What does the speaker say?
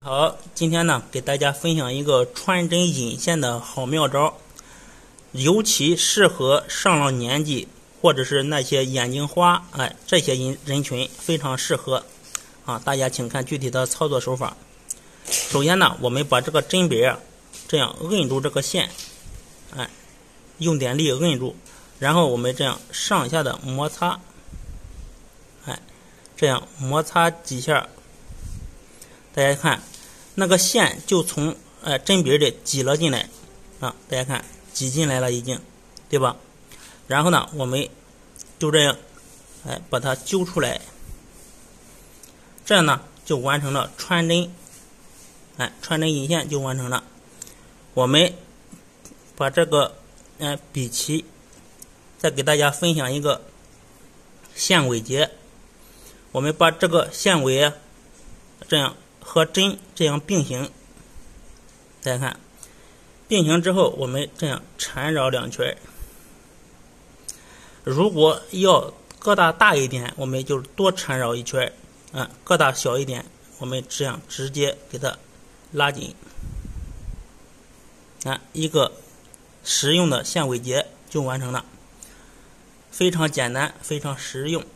好，今天呢给大家分享一个穿针引线的好妙招，尤其适合上了年纪或者是那些眼睛花，这些人群非常适合啊。大家请看具体的操作手法。首先呢，我们把这个针柄这样摁住这个线，用点力摁住，然后我们这样上下的摩擦，这样摩擦几下，大家看。那个线就从针柄里挤了进来啊，大家看挤进来了已经，对吧？然后呢，我们就这样把它揪出来，这样呢就完成了穿针，穿针引线就完成了。我们把这个比齐，再给大家分享一个线尾结，我们把这个线尾这样和针这样并行，大家看，并行之后，我们这样缠绕两圈。如果要疙瘩大一点，我们就多缠绕一圈；疙瘩小一点，我们这样直接给它拉紧。一个实用的线尾结就完成了，非常简单，非常实用。